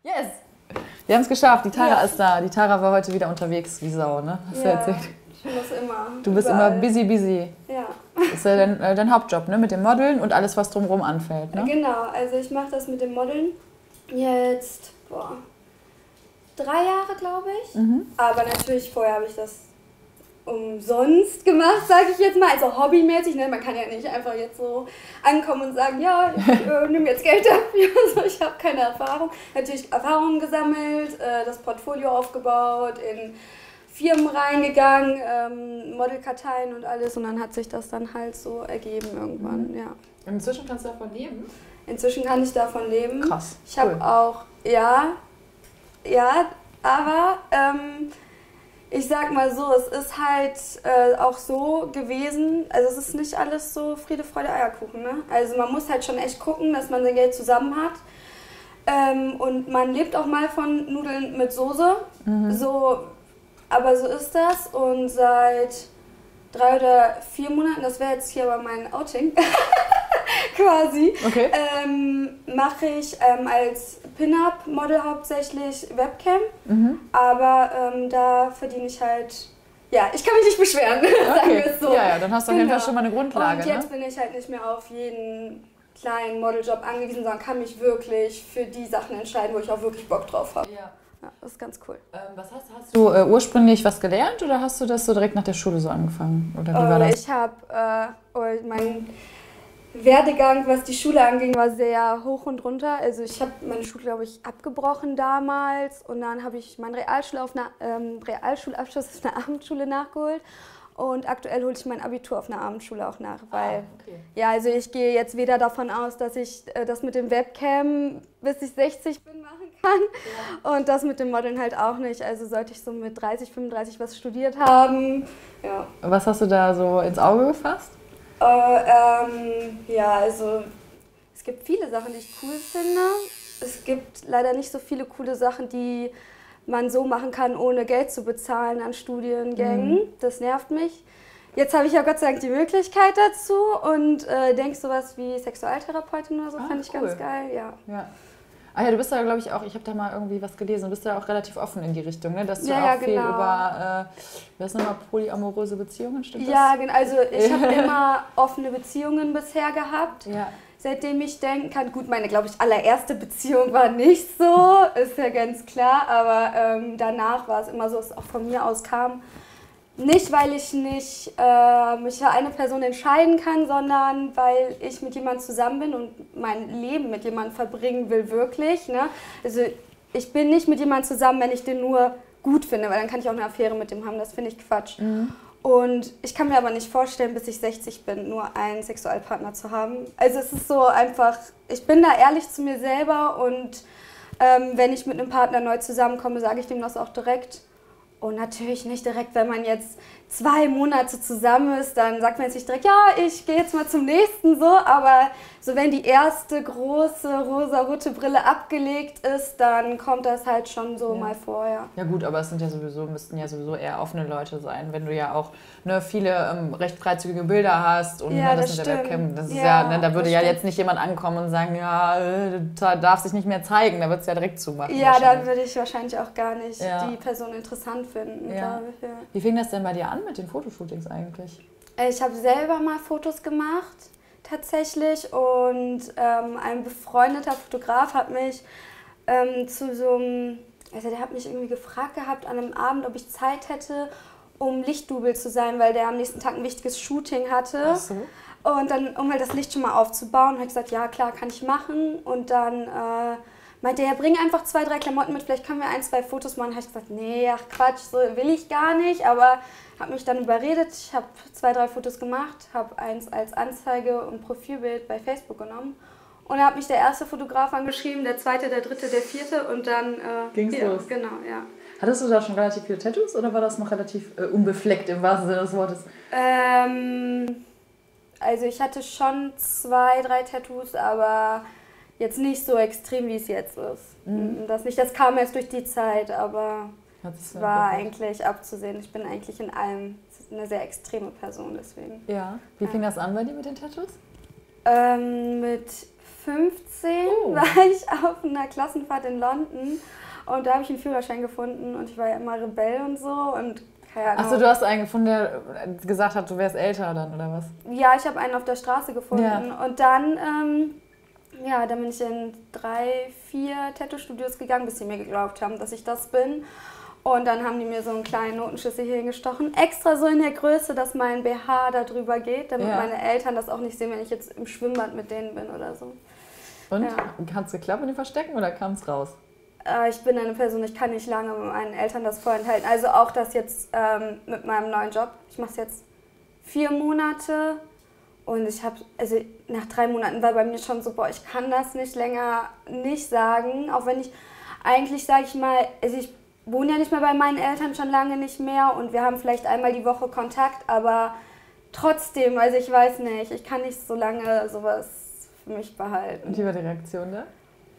Yes! Wir haben es geschafft. Die Tara ist da. Die Tara war heute wieder unterwegs wie Sau, ne? Hast du erzählt? Ich muss immer. Du bist immer busy. Ja. Das ist ja dein Hauptjob, ne? Mit dem Modeln und alles, was drumherum anfällt, ne? Genau. Also ich mache das mit dem Modeln jetzt, 3 Jahre, glaube ich. Aber natürlich vorher habe ich das umsonst gemacht, sage ich jetzt mal, also hobbymäßig. Ne? Man kann ja nicht einfach jetzt so ankommen und sagen, ja, ich nehme jetzt Geld dafür. Also ich habe keine Erfahrung. Natürlich Erfahrungen gesammelt, das Portfolio aufgebaut, in Firmen reingegangen, Modelkarteien und alles. Und dann hat sich das dann halt so ergeben irgendwann, ja. Und inzwischen kannst du davon leben? Inzwischen kann ich davon leben. Krass. Ich habe auch, aber ich sag mal so, es ist halt auch so gewesen, also es ist nicht alles so Friede, Freude, Eierkuchen, ne? Also man muss halt schon echt gucken, dass man sein Geld zusammen hat. Und man lebt auch mal von Nudeln mit Soße, aber so ist das. Und seit 3 oder 4 Monaten, das wäre jetzt hier aber mein Outing, quasi, okay. Mache ich als Pin-Up-Model hauptsächlich Webcam, aber da verdiene ich halt, ja, ich kann mich nicht beschweren, sagen wir es so. Ja, dann hast du auf jeden Fall schon mal eine Grundlage. Und jetzt bin ich halt nicht mehr auf jeden kleinen Modeljob angewiesen, sondern kann mich wirklich für die Sachen entscheiden, wo ich auch wirklich Bock drauf habe. Ja, das ist ganz cool. Hast du ursprünglich was gelernt oder hast du das so direkt nach der Schule so angefangen? Oder wie war das? Ich habe mein Werdegang, was die Schule anging, war sehr hoch und runter. Also ich habe meine Schule, glaube ich, abgebrochen damals und dann habe ich meinen Realschulabschluss auf einer Abendschule nachgeholt und aktuell hole ich mein Abitur auf einer Abendschule auch nach, weil ja, also ich gehe jetzt wieder davon aus, dass ich das mit dem Webcam bis ich 60 bin machen kann und das mit dem Modeln halt auch nicht. Also sollte ich so mit 30, 35 was studiert haben. Ja. Was hast du da so ins Auge gefasst? Ja, also es gibt viele Sachen, die ich cool finde. Es gibt leider nicht so viele coole Sachen, die man so machen kann, ohne Geld zu bezahlen an Studiengängen. Das nervt mich. Jetzt habe ich ja Gott sei Dank die Möglichkeit dazu und denke sowas wie Sexualtherapeutin oder so, fand ich ganz geil. Ja. Ah ja, du bist da, glaube ich, auch, ich habe da mal irgendwie was gelesen, du bist da auch relativ offen in die Richtung, ne? Dass du auch viel über, wie heißt nochmal, polyamoröse Beziehungen, stimmt das? Ja, genau, also ich habe immer offene Beziehungen bisher gehabt, seitdem ich denken kann. Gut, meine, glaube ich, allererste Beziehung war nicht so, ist ja ganz klar, aber danach war es immer so, dass es auch von mir aus kam. Nicht, weil ich nicht mich für eine Person entscheiden kann, sondern weil ich mit jemandem zusammen bin und mein Leben mit jemandem verbringen will, wirklich. Ne? Also ich bin nicht mit jemandem zusammen, wenn ich den nur gut finde, weil dann kann ich auch eine Affäre mit dem haben, das finde ich Quatsch. Und ich kann mir aber nicht vorstellen, bis ich 60 bin, nur einen Sexualpartner zu haben. Also es ist so einfach, ich bin da ehrlich zu mir selber und wenn ich mit einem Partner neu zusammenkomme, sage ich dem das auch direkt. Und natürlich nicht direkt, wenn man jetzt 2 Monate zusammen ist, dann sagt man jetzt nicht direkt, ja, ich gehe jetzt mal zum nächsten, so. Aber so wenn die erste große rosa-rote Brille abgelegt ist, dann kommt das halt schon so mal vor, ja. Ja gut, aber es sind müssten ja sowieso eher offene Leute sein, wenn du ja auch viele recht freizügige Bilder hast und das mit der Webcam, das ist da würde ja jetzt nicht jemand ankommen und sagen, da darf sich nicht mehr zeigen, da wird es ja direkt zumachen. Ja, da würde ich wahrscheinlich auch gar nicht die Person interessant finden, glaube ich. Ja. Wie fing das denn bei dir an mit den Fotoshootings eigentlich? Ich habe selber mal Fotos gemacht, tatsächlich, und ein befreundeter Fotograf hat mich zu so einem, also der hat mich irgendwie gefragt gehabt an einem Abend, ob ich Zeit hätte, um Lichtdouble zu sein, weil der am nächsten Tag ein wichtiges Shooting hatte. Ach so. Und dann, um halt das Licht schon mal aufzubauen, habe ich gesagt, ja klar, kann ich machen. Und dann meinte er, bring einfach 2, 3 Klamotten mit, vielleicht können wir 1, 2 Fotos machen. Habe ich gesagt, nee, ach Quatsch, so will ich gar nicht. Aber habe mich dann überredet, ich habe 2, 3 Fotos gemacht, habe eins als Anzeige und Profilbild bei Facebook genommen. Und da hat mich der erste Fotograf angeschrieben, der zweite, der dritte, der vierte und dann ging's los. Genau, ja. Hattest du da schon relativ viele Tattoos oder war das noch relativ unbefleckt im wahrsten Sinne des Wortes? Also ich hatte schon 2, 3 Tattoos, aber jetzt nicht so extrem, wie es jetzt ist. Das kam erst durch die Zeit, aber es war eigentlich abzusehen. Ich bin eigentlich in allem eine sehr extreme Person, deswegen. Ja. Wie fing das an bei dir mit den Tattoos? Mit 15 war ich auf einer Klassenfahrt in London und da habe ich einen Führerschein gefunden und ich war ja immer Rebell und so und keine Ahnung. Achso, du hast einen gefunden, der gesagt hat, du wärst älter dann, oder was? Ja, ich habe einen auf der Straße gefunden und dann, dann bin ich in 3, 4 Tattoo-Studios gegangen, bis sie mir geglaubt haben, dass ich das bin. Und dann haben die mir so einen kleinen Notenschlüssel hier hingestochen. Extra so in der Größe, dass mein BH da drüber geht, damit meine Eltern das auch nicht sehen, wenn ich jetzt im Schwimmbad mit denen bin oder so. Und? Hat es geklappt mit dem Verstecken oder kam es raus? Ich bin eine Person, ich kann nicht lange mit meinen Eltern das vorenthalten. Also auch das jetzt mit meinem neuen Job. Ich mache es jetzt 4 Monate und ich habe, also nach 3 Monaten war bei mir schon so, boah, ich kann das nicht länger nicht sagen. Auch wenn ich eigentlich, sage ich mal, also ich wohne ja nicht mehr bei meinen Eltern, schon lange nicht mehr und wir haben vielleicht einmal die Woche Kontakt, aber trotzdem, also ich weiß nicht, ich kann nicht so lange sowas für mich behalten. Und wie war die Reaktion da?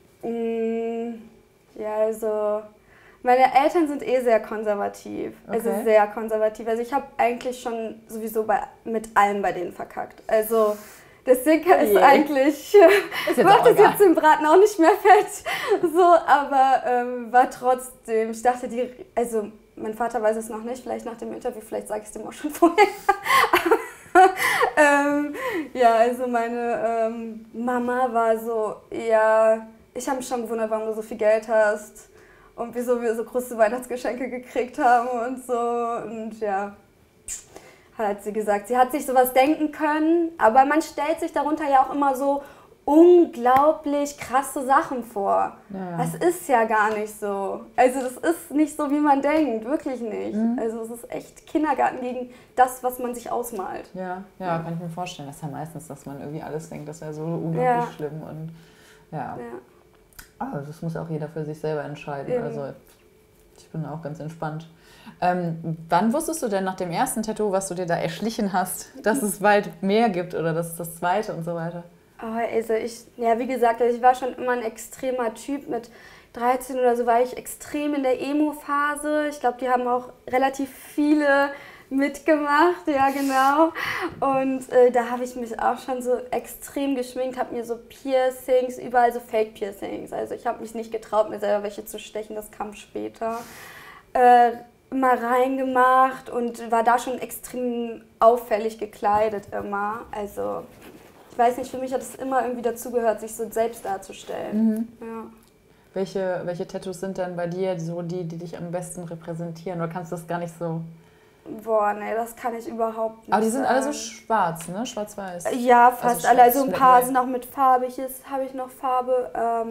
Ja, also meine Eltern sind sehr konservativ, also sehr konservativ. Also ich habe eigentlich schon sowieso mit allem bei denen verkackt. Also deswegen ist eigentlich, macht das jetzt den Braten auch nicht mehr fett, so, aber war trotzdem, ich dachte, also mein Vater weiß es noch nicht, vielleicht nach dem Interview, vielleicht sage ich es dem auch schon vorher. Ja, also meine Mama war so, ja, ich habe mich schon gewundert, warum du so viel Geld hast und wieso wir so große Weihnachtsgeschenke gekriegt haben und so und ja. Hat sie gesagt. Sie hat sich sowas denken können, aber man stellt sich darunter ja auch immer so unglaublich krasse Sachen vor. Ja. Das ist ja gar nicht so. Also das ist nicht so, wie man denkt, wirklich nicht. Also es ist echt Kindergarten gegen das, was man sich ausmalt. Ja, kann ich mir vorstellen. Das ist ja meistens, dass man irgendwie alles denkt, das wäre so unglaublich schlimm. Und aber das muss auch jeder für sich selber entscheiden. Eben. Also ich bin auch ganz entspannt. Wann wusstest du denn nach dem ersten Tattoo, was du dir da erschlichen hast, dass es bald mehr gibt oder dass es das zweite und so weiter? Also wie gesagt, ich war schon immer ein extremer Typ. Mit 13 oder so war ich extrem in der Emo-Phase. Ich glaube, die haben auch relativ viele mitgemacht, ja genau. Und da habe ich mich auch schon so extrem geschminkt, habe mir so Piercings, überall so Fake-Piercings. Also ich habe mich nicht getraut, mir selber welche zu stechen, das kam später. Mal reingemacht und war da schon extrem auffällig gekleidet immer. Also ich weiß nicht, für mich hat es immer irgendwie dazugehört, sich so selbst darzustellen. Ja. Welche Tattoos sind denn bei dir so die dich am besten repräsentieren? Oder kannst du das gar nicht so... Boah, nee, das kann ich überhaupt nicht. Aber die sind alle so schwarz, ne? Schwarz-weiß. Ja, fast alle. Also ein paar sind auch mit Farbe. Hier habe ich noch Farbe.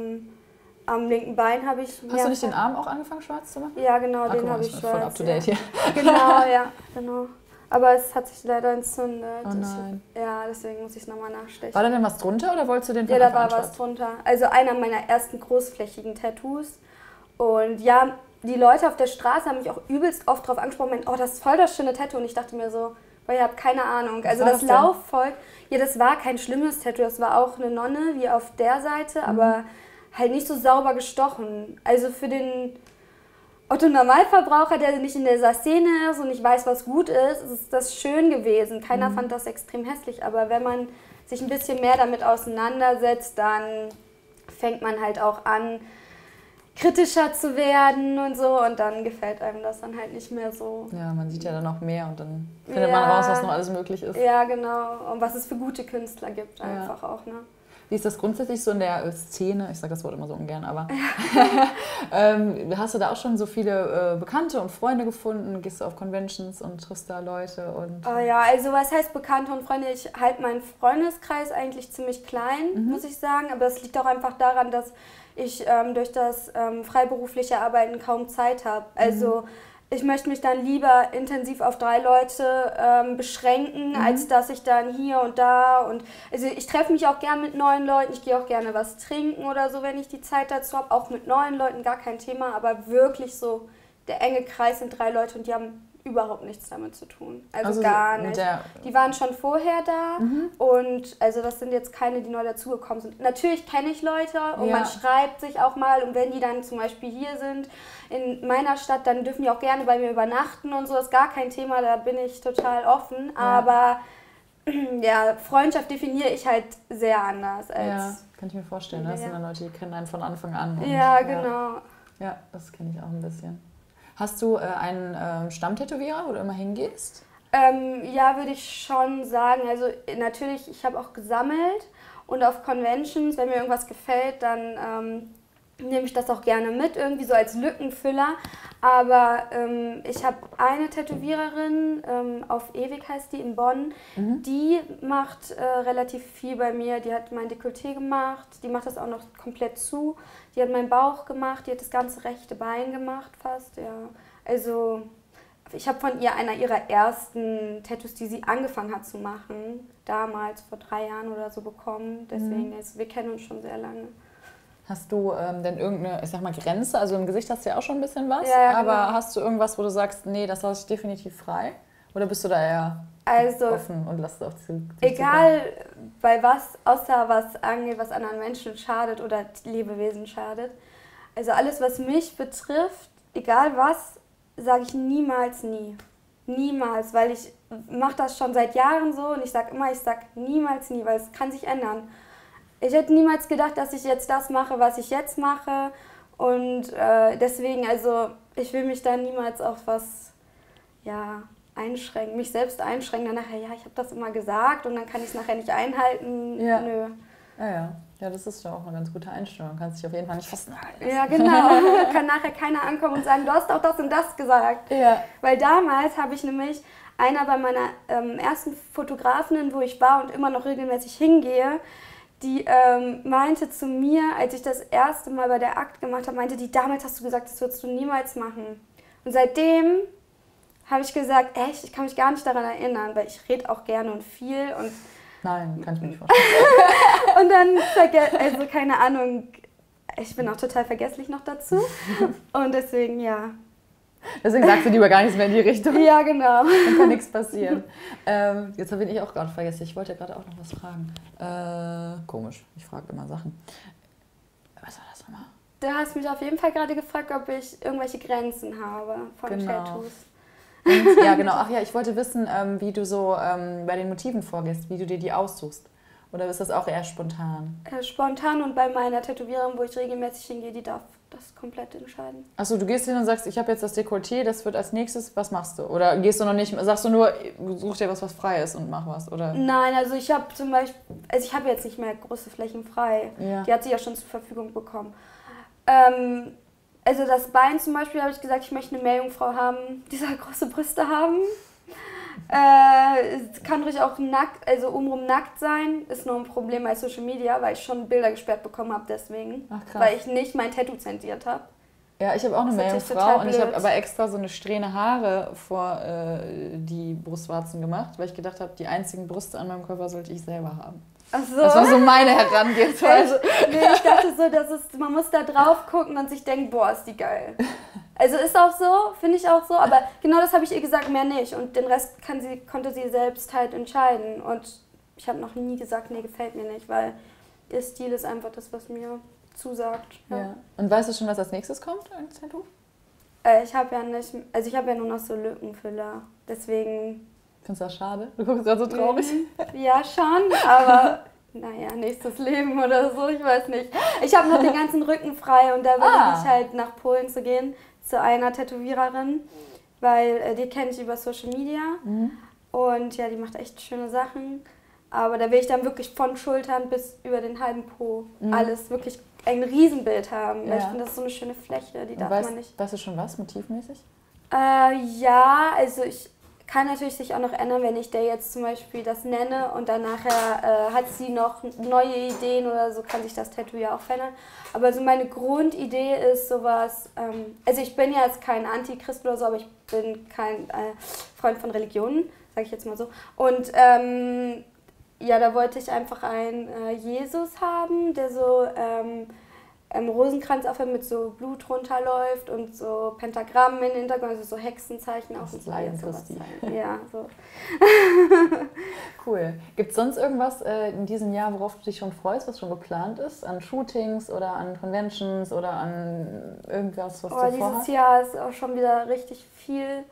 Am linken Bein habe ich... Hast du nicht den Arm auch angefangen, schwarz zu machen? Ja, genau, den habe ich schwarz. Voll up to date hier. Genau, ja, genau. Aber es hat sich leider entzündet. Oh nein. Deswegen muss ich es nochmal nachstechen. War da denn was drunter oder wolltest du den Ja, da war was drunter. Also einer meiner ersten großflächigen Tattoos. Und ja, die Leute auf der Straße haben mich auch übelst oft drauf angesprochen, meinten, oh, das ist voll das schöne Tattoo. Und ich dachte mir so, weil ihr habt keine Ahnung. Also das Laufvolk, ja, das war kein schlimmes Tattoo. Das war auch eine Nonne, wie auf der Seite, aber halt nicht so sauber gestochen. Also für den Otto-Normalverbraucher, der nicht in dieser Szene ist und nicht weiß, was gut ist das schön gewesen. Keiner fand das extrem hässlich, aber wenn man sich ein bisschen mehr damit auseinandersetzt, dann fängt man halt auch an, kritischer zu werden und so und dann gefällt einem das dann halt nicht mehr so. Ja, man sieht ja dann noch mehr und dann findet man raus, was noch alles möglich ist. Ja, genau. Und was es für gute Künstler gibt einfach auch, ne? Wie ist das grundsätzlich so in der Szene? Ich sage das Wort immer so ungern, aber hast du da auch schon so viele Bekannte und Freunde gefunden? Gehst du auf Conventions und triffst da Leute? Und oh ja, also was heißt Bekannte und Freunde? Ich halte meinen Freundeskreis eigentlich ziemlich klein, muss ich sagen. Aber das liegt auch einfach daran, dass ich durch das freiberufliche Arbeiten kaum Zeit habe. Also ich möchte mich dann lieber intensiv auf 3 Leute beschränken, als dass ich dann hier und da und also ich treffe mich auch gern mit neuen Leuten, ich gehe auch gerne was trinken oder so, wenn ich die Zeit dazu habe, auch mit neuen Leuten, gar kein Thema, aber wirklich so der enge Kreis sind 3 Leute und die haben überhaupt nichts damit zu tun, also gar nicht. Die waren schon vorher da und also das sind jetzt keine, die neu dazugekommen sind. Natürlich kenne ich Leute und man schreibt sich auch mal und wenn die dann zum Beispiel hier sind, in meiner Stadt, dann dürfen die auch gerne bei mir übernachten und so, das ist gar kein Thema, da bin ich total offen, aber ja, Freundschaft definiere ich halt sehr anders als kann ich mir vorstellen. Das sind dann Leute, die kennen einen von Anfang an. Und, genau. Ja, das kenne ich auch ein bisschen. Hast du einen Stammtätowierer, wo du immer hingehst? Ja, würde ich schon sagen. Also natürlich, ich habe auch gesammelt und auf Conventions, wenn mir irgendwas gefällt, dann nehme ich das auch gerne mit, irgendwie so als Lückenfüller. Aber ich habe eine Tätowiererin, auf Ewig heißt die, in Bonn, die macht relativ viel bei mir. Die hat mein Dekolleté gemacht, die macht das auch noch komplett zu. Die hat meinen Bauch gemacht, die hat das ganze rechte Bein gemacht fast, ja. Also ich habe von ihr einer ihrer ersten Tattoos, die sie angefangen hat zu machen, damals vor 3 Jahren oder so bekommen. Deswegen, wir kennen uns schon sehr lange. Hast du denn irgendeine, ich sag mal, Grenze? Also im Gesicht hast du ja auch schon ein bisschen was, ja, aber genau. Hast du irgendwas, wo du sagst, nee, das lasse ich definitiv frei? Oder bist du da eher offen und lässt auf die egal bei was, außer was angeht, was anderen Menschen schadet oder Lebewesen schadet. Also alles, was mich betrifft, egal was, sage ich niemals nie. Niemals, weil ich mache das schon seit Jahren so und ich sage niemals nie, weil es kann sich ändern. Ich hätte niemals gedacht, dass ich jetzt das mache, was ich jetzt mache und deswegen, also ich will mich da niemals auf was einschränken, mich selbst einschränken, dann nachher, ich habe das immer gesagt und dann kann ich es nachher nicht einhalten. Ja. Nö. Ja, das ist doch auch eine ganz gute Einstellung. Kannst dich auf jeden Fall nicht festhalten. Ja, genau. Kann nachher keiner ankommen und sagen, du hast auch das und das gesagt. Ja. Weil damals habe ich nämlich, einer bei meiner ersten Fotografin, wo ich war und immer noch regelmäßig hingehe, die meinte zu mir, als ich das erste Mal bei der Akt gemacht habe, meinte die, damals hast du gesagt, das würdest du niemals machen. Und seitdem habe ich gesagt, echt, ich kann mich gar nicht daran erinnern, weil ich rede auch gerne und viel und nein, kann ich mir nicht vorstellen. und dann, also keine Ahnung, ich bin auch total vergesslich noch dazu und deswegen, Deswegen sagst du lieber gar nichts mehr in die Richtung. Ja, genau. Dann kann nichts passieren. Jetzt bin ich auch gerade vergessen, ich wollte ja gerade auch noch was fragen. Komisch, ich frage immer Sachen. Was war das nochmal? Du hast mich auf jeden Fall gerade gefragt, ob ich irgendwelche Grenzen habe von Tattoos. Und, ja, genau. Ach ja, ich wollte wissen, wie du so bei den Motiven vorgehst, wie du dir die aussuchst. Oder ist das auch eher spontan? Spontan und bei meiner Tätowiererin, wo ich regelmäßig hingehe, die darf das komplett entscheiden. Achso, du gehst hin und sagst, ich habe jetzt das Dekolleté, das wird als nächstes, was machst du? Oder gehst du noch nicht, sagst du nur, such dir was frei ist und mach was, oder? Nein, also ich habe zum Beispiel, ich habe jetzt nicht mehr große Flächen frei. Ja. Die hat sie ja schon zur Verfügung bekommen. Also das Bein zum Beispiel habe ich gesagt, ich möchte eine Meerjungfrau haben, die soll große Brüste haben. Es kann ruhig auch nackt, also umrum nackt sein, ist nur ein Problem bei Social Media, weil ich schon Bilder gesperrt bekommen habe deswegen. Ach, krass. Weil ich nicht mein Tattoo zensiert habe. Ja, ich habe auch eine Meerjungfrau und ich habe aber extra so eine Strähne Haare vor die Brustwarzen gemacht, weil ich gedacht habe, die einzigen Brüste an meinem Körper sollte ich selber haben. Ach so. Das war so meine Herangehensweise. Nee, ich dachte so, man muss da drauf gucken und sich denken, boah, ist die geil. Also ist auch so, finde ich auch so, aber genau das habe ich ihr gesagt, mehr nicht. Und den Rest konnte sie selbst halt entscheiden. Und ich habe noch nie gesagt, nee, gefällt mir nicht, weil ihr Stil ist einfach das, was mir zusagt. Ja. Und weißt du schon, was als nächstes kommt als Tattoo? Ich habe ja nur noch so Lückenfüller, deswegen... Findest du das schade? Du guckst gerade so traurig. Ja, schon, aber naja, nächstes Leben oder so, ich weiß nicht. Ich habe noch den ganzen Rücken frei und da will ich halt nach Polen zu gehen, zu einer Tätowiererin, weil die kenne ich über Social Media und ja, die macht echt schöne Sachen. Aber da will ich dann wirklich von Schultern bis über den halben Po alles wirklich ein Riesenbild haben. Weil ich finde, das ist so eine schöne Fläche, die darf man nicht. Weißt du schon was, motivmäßig? Ja, also ich kann natürlich sich auch noch ändern, wenn ich der jetzt zum Beispiel das nenne und dann nachher hat sie noch neue Ideen oder so, kann sich das Tattoo ja auch verändern. Aber so meine Grundidee ist sowas, also ich bin ja jetzt kein Antichrist oder so, aber ich bin kein Freund von Religionen, sage ich jetzt mal so. Und ja, da wollte ich einfach einen Jesus haben, der so Rosenkranz auf mit so Blut runterläuft und so Pentagrammen im Hintergrund, also so Hexenzeichen auch. Das Laien Christi. Ja, so. Cool. Gibt es sonst irgendwas in diesem Jahr, worauf du dich schon freust, was schon geplant ist? An Shootings oder an Conventions oder an irgendwas, was du vorhast? Dieses Jahr ist auch schon wieder richtig viel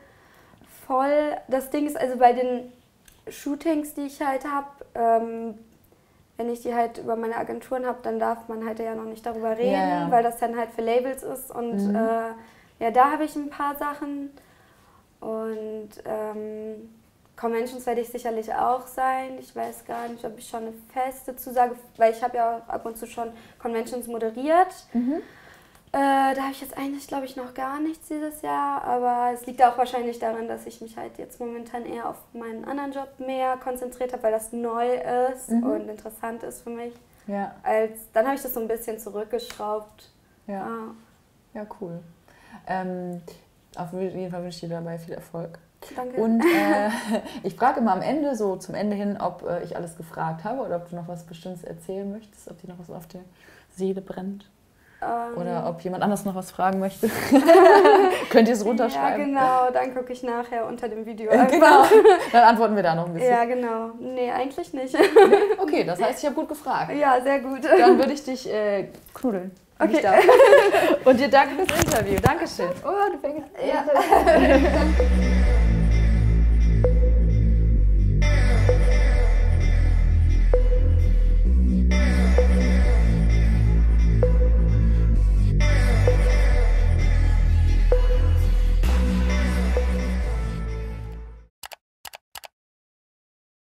voll. Das Ding ist also bei den Shootings, die ich halt habe, wenn ich die halt über meine Agenturen habe, dann darf man halt ja noch nicht darüber reden, weil das dann halt für Labels ist. Und ja, da habe ich ein paar Sachen. Und Conventions werde ich sicherlich auch sein. Ich weiß gar nicht, ob ich schon eine feste Zusage, weil ich habe ja ab und zu schon Conventions moderiert. Da habe ich jetzt eigentlich, glaube ich, noch gar nichts dieses Jahr, aber es liegt auch wahrscheinlich daran, dass ich mich halt jetzt momentan eher auf meinen anderen Job mehr konzentriert habe, weil das neu ist und interessant ist für mich. Ja. Dann habe ich das so ein bisschen zurückgeschraubt. Ja, ja cool. Auf jeden Fall wünsche ich dir dabei viel Erfolg. Danke. Und ich frage immer am Ende, so zum Ende hin, ob ich alles gefragt habe oder ob du noch was Bestimmtes erzählen möchtest, ob dir noch was auf der Seele brennt. Oder ob jemand anders noch was fragen möchte. Könnt ihr es runterschreiben? Ja, genau. Dann gucke ich nachher unter dem Video genau. Dann antworten wir da noch ein bisschen. Ja, genau. Nee, eigentlich nicht. Okay, das heißt, ich habe gut gefragt. Ja, sehr gut. Dann würde ich dich knuddeln. Okay. Und dir danke fürs Interview. Dankeschön. Oh, du fängst. Ja.